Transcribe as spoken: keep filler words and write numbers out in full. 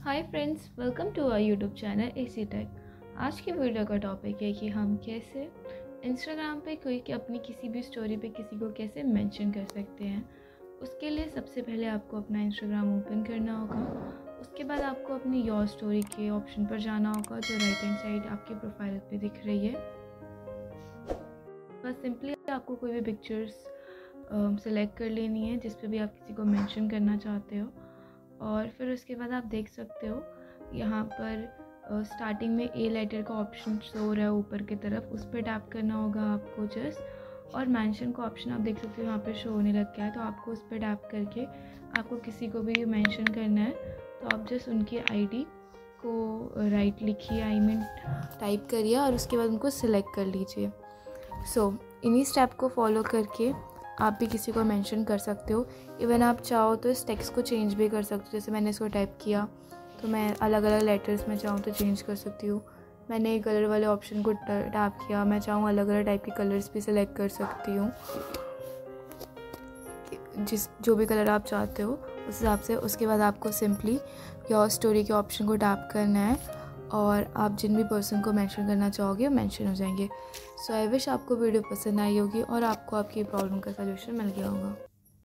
Hi friends, welcome to our YouTube channel AC Tech. आज की video का topic है कि हम कैसे इंस्टाग्राम पे कोई कि अपनी किसी भी स्टोरी पे किसी को कैसे मेंशन कर सकते हैं। उसके लिए सबसे पहले आपको अपना इंस्टाग्राम ओपन करना होगा। उसके बाद आपको अपनी योर स्टोरी के ऑप्शन पर जाना होगा जो राइट हैंड साइड आपकी प्रोफाइल पे दिख रही है। बस सिंपली आपको कोई भी पिक्चर्स सेलेक्ट कर लेनी है जिस पे भी आप किसी को मेंशन करना चाहते हो। और फिर उसके बाद आप देख सकते हो यहाँ पर स्टार्टिंग में ए लेटर का ऑप्शन शो हो रहा है ऊपर की तरफ, उस पर टैप करना होगा आपको जस्ट। और मेंशन का ऑप्शन आप देख सकते हो यहाँ पे शो होने लग गया है, तो आपको उस पर टैप करके आपको किसी को भी मेंशन करना है तो आप जस्ट उनकी आईडी को राइट लिखिए, आई मीन टाइप करिए और उसके बाद उनको सिलेक्ट कर लीजिए। सो so, इन्हीं स्टेप को फॉलो करके आप भी किसी को मेंशन कर सकते हो। इवन आप चाहो तो इस टेक्स्ट को चेंज भी कर सकते हो। जैसे मैंने इसको टाइप किया तो मैं अलग अलग लेटर्स में चाहूँ तो चेंज कर सकती हूँ। मैंने कलर वाले ऑप्शन को टैप किया, मैं चाहूँ अलग अलग टाइप के कलर्स भी सिलेक्ट कर सकती हूँ। जिस जो भी कलर आप चाहते हो उस हिसाब से। उसके बाद आपको सिंपली योर स्टोरी के ऑप्शन को टैप करना है और आप जिन भी पर्सन को मेंशन करना चाहोगे वो मेंशन हो जाएंगे। सो आई विश आपको वीडियो पसंद आई होगी और आपको आपकी प्रॉब्लम का सलूशन मिल गया होगा।